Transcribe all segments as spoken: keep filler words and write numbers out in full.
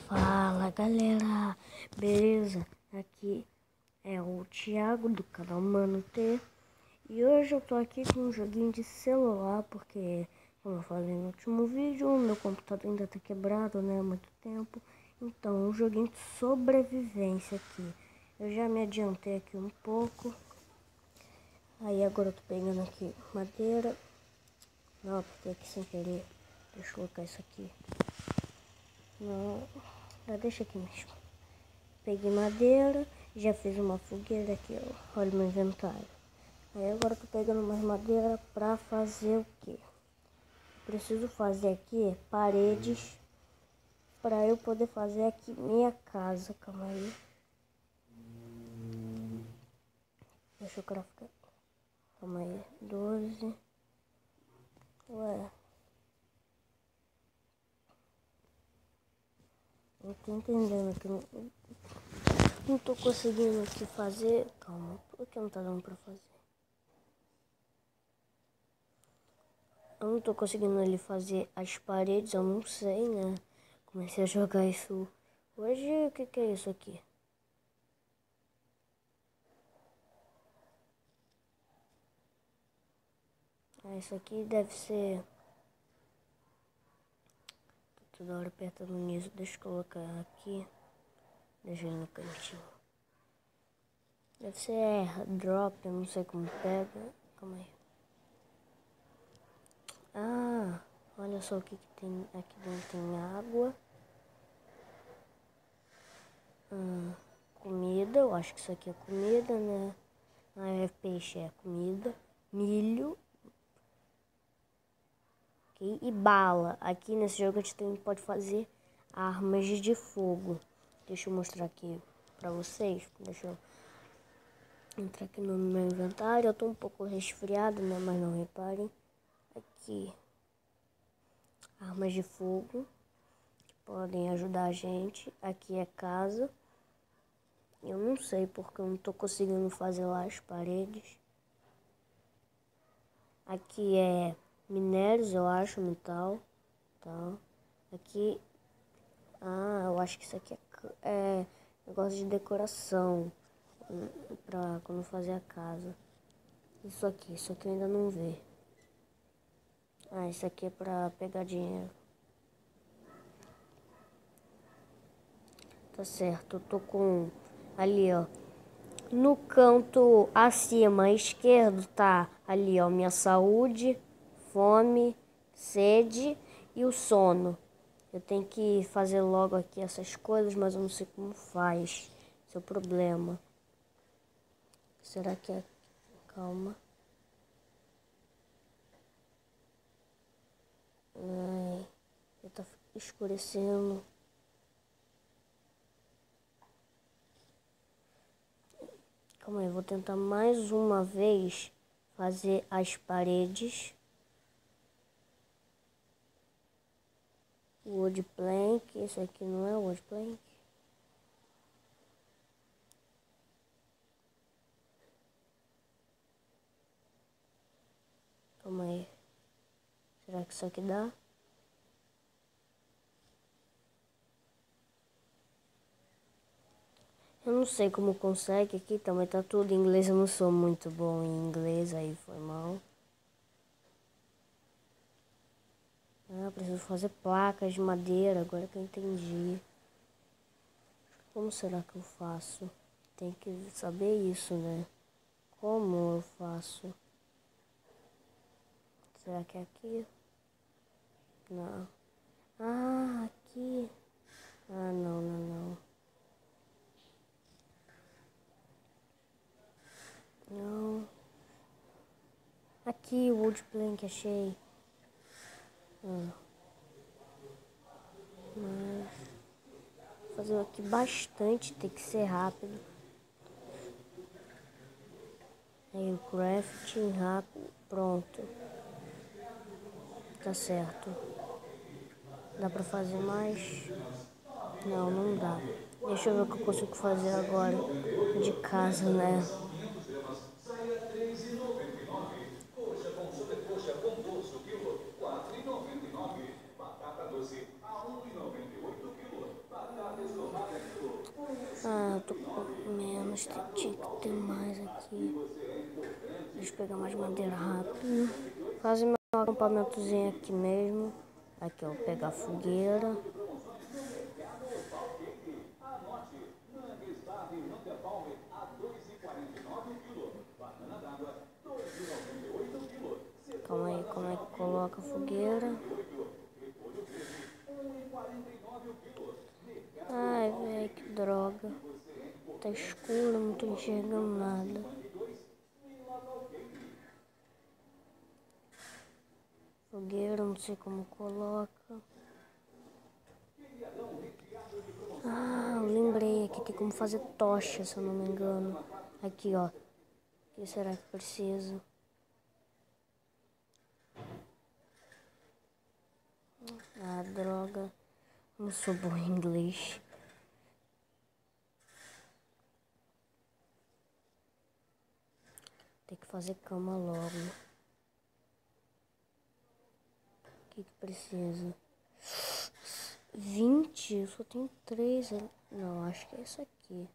Fala galera, beleza? Aqui é o Thiago do canal Mano T e hoje eu tô aqui com um joguinho de celular porque, como eu falei no último vídeo, o meu computador ainda tá quebrado, né, há muito tempo. Então, um joguinho de sobrevivência aqui. Eu já me adiantei aqui um pouco. Aí agora eu tô pegando aqui madeira. Não, apertei aqui sem querer. Deixa eu colocar isso aqui. Não, já deixa aqui mesmo. Peguei madeira, já fiz uma fogueira aqui, ó. Olha o meu inventário. Aí agora eu tô pegando mais madeira pra fazer o quê? Preciso fazer aqui paredes pra eu poder fazer aqui minha casa. Calma aí. Deixa eu craftar. Calma aí. doze. Ué. Não tô entendendo aqui. Não, não tô conseguindo aqui fazer. Calma. Por que não tá dando pra fazer? Eu não tô conseguindo ali fazer as paredes, eu não sei, né? Comecei a jogar isso hoje. O que que é isso aqui? Ah, isso aqui deve ser... Tô toda hora apertando nisso. Deixa eu colocar aqui. Deixa ele no cantinho. Deve ser airdrop, eu não sei como pega. Calma aí. Ah, olha só o que que tem aqui dentro. Tem água. Hum, comida, eu acho que isso aqui é comida, né? Ah, é peixe, é comida. Milho. Okay? E bala. Aqui nesse jogo a gente também pode fazer armas de fogo. Deixa eu mostrar aqui pra vocês. Deixa eu entrar aqui no meu inventário. Eu tô um pouco resfriado, né? Mas não reparem. Aqui. Armas de fogo. Que podem ajudar a gente. Aqui é casa. Eu não sei porque eu não tô conseguindo fazer lá as paredes. Aqui é minérios, eu acho, metal. Tá. Aqui... Ah, eu acho que isso aqui é, é negócio de decoração. Pra quando fazer a casa. Isso aqui, isso aqui eu ainda não vi. Ah, isso aqui é pra pegar dinheiro. Tá certo, eu tô com... Ali, ó. No canto acima esquerdo tá ali, ó, minha saúde, fome, sede e o sono. Eu tenho que fazer logo aqui essas coisas, mas eu não sei como faz. Esse é o problema. Será que é... Calma. Ai, tá escurecendo. Calma aí, vou tentar mais uma vez fazer as paredes. Wood plank, esse aqui não é wood plank. Calma aí. Será que isso aqui dá? Eu não sei como consegue aqui, também tá tudo em inglês, eu não sou muito bom em inglês, aí foi mal. Ah, preciso fazer placas de madeira, agora que eu entendi. Como será que eu faço? Tem que saber isso, né? Como eu faço? Será que é aqui? Não. Ah, aqui. Ah, não, não, não. Não. Aqui, o wood plank, achei. Ah. Mas... fazer aqui bastante, tem que ser rápido. Aí o crafting rápido, pronto. Tá certo. Dá pra fazer mais? Não, não dá. Deixa eu ver o que eu consigo fazer agora de casa, né? Coxa com sobrecoxa com dorso, quilo, quatro e noventa e nove. Batata doce a um e noventa e oito quilo. Batata Mas tem- tinha que ter mais aqui. Deixa eu pegar mais madeira rápido. Fazer meu acampamentozinho aqui mesmo. Aqui, ó, pegar a fogueira. Calma aí, como é que coloca a fogueira? Ai, velho, que droga. Tá escuro, não tô enxergando nada. Fogueira, não sei como coloca. Ah, eu lembrei, aqui tem como fazer tocha, se eu não me engano. Aqui, ó. O que será que precisa? Ah, droga. Não sou bom em inglês. Tem que fazer cama logo. O que que precisa? vinte? Eu só tenho três. Não, acho que é isso aqui.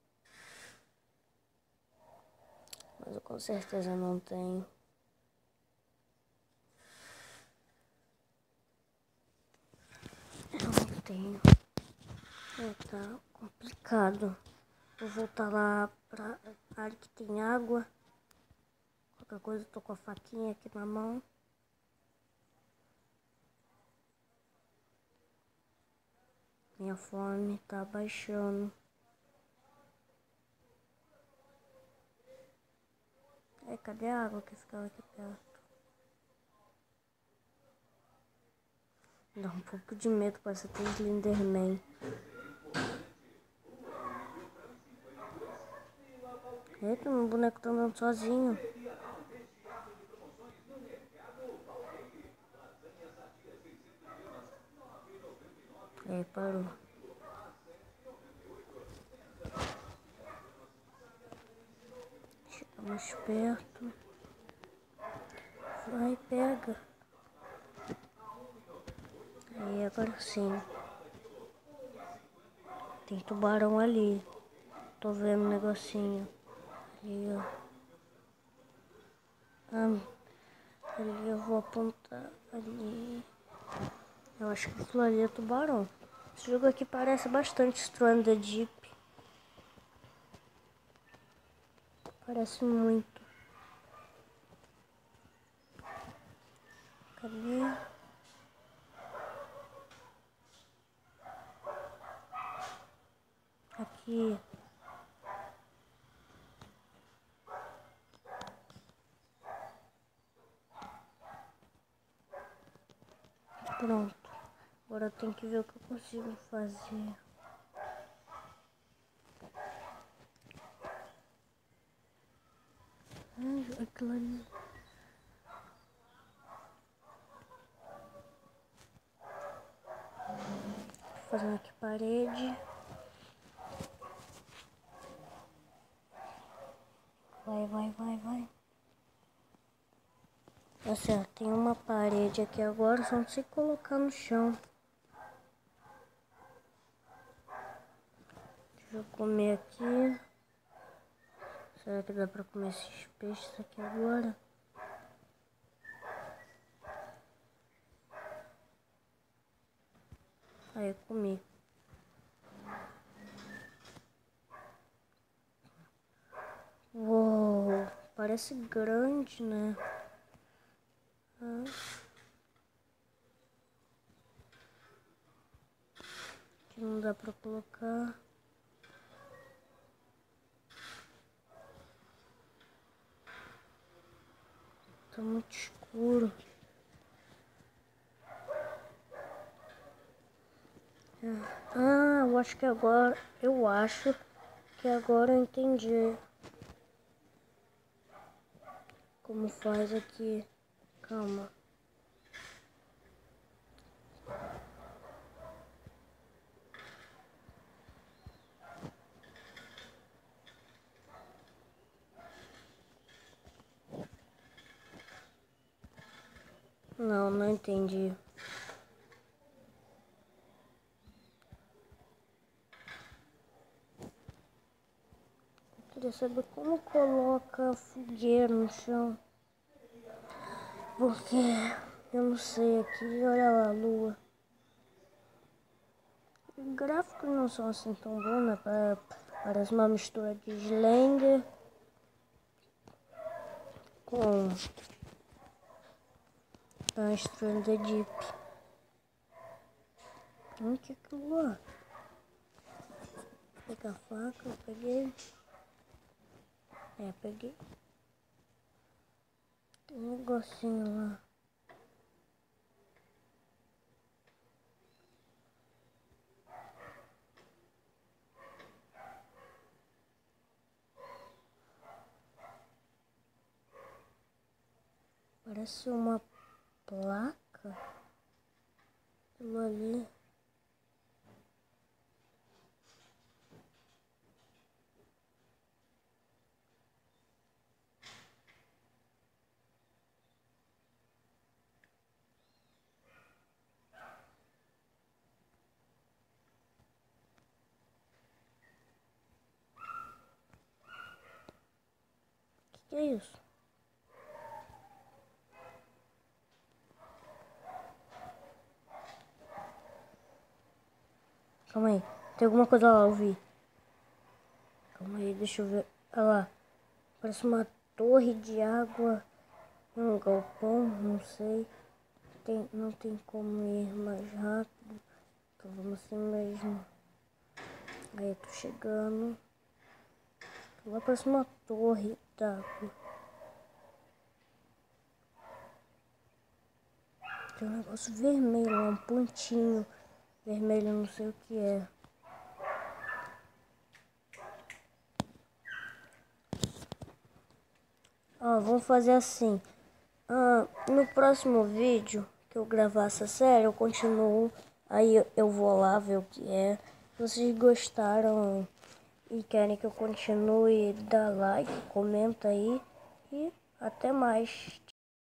Mas eu com certeza não tenho. Eu não tenho. É, tá complicado. Vou voltar lá pra área que tem água. Qualquer coisa, eu tô com a faquinha aqui na mão. Minha fome tá baixando. É, cadê a água que ficava aqui perto? Dá um pouco de medo, parece até Slenderman. Eita, meu boneco tá andando sozinho. Aí, parou. Chega mais perto. Vai, pega. Aí, agora sim. Tem tubarão ali. Tô vendo um negocinho. Ali, ó. Ah, ali eu vou apontar ali. Eu acho que aquilo ali é tubarão. Esse jogo aqui parece bastante Stranded Deep. Parece muito. Cadê? Aqui. Pronto. Agora eu tenho que ver o que eu consigo fazer. Ai, aquilo ali. Fazendo aqui parede. Vai, vai, vai, vai. Tá certo, tem uma parede aqui agora, só não sei colocar no chão. Deixa eu comer aqui. Será que dá pra comer esses peixes aqui agora? Aí eu comi. Uou, parece grande, né? Ah. Aqui não dá pra colocar. Tá muito escuro. Ah, eu acho que agora, eu acho que agora eu entendi como faz aqui. Calma. Não, não entendi. Queria saber como coloca fogueira no chão. Porque eu não sei aqui, olha lá a lua. Os gráficos não são assim tão bons, né? Parece uma mistura de Slender com a Stranger Deep. Hum, que aquilo lá? Pega a faca, eu peguei. É, peguei. Tem um negocinho lá. Parece uma placa. Aquilo ali. O que, que é isso? Calma aí, tem alguma coisa lá, eu vi. Calma aí, deixa eu ver. Olha lá, parece uma torre de água, um galpão, não sei. Tem, não tem como ir mais rápido, então vamos assim mesmo. Aí eu tô chegando. Lá parece uma torre d'água. Tem um negócio vermelho, um pontinho vermelho, não sei o que é. Ó, vamos fazer assim. Ah, no próximo vídeo que eu gravar essa série, eu continuo. Aí eu, eu vou lá ver o que é. Se vocês gostaram e querem que eu continue, dá like, comenta aí. E até mais.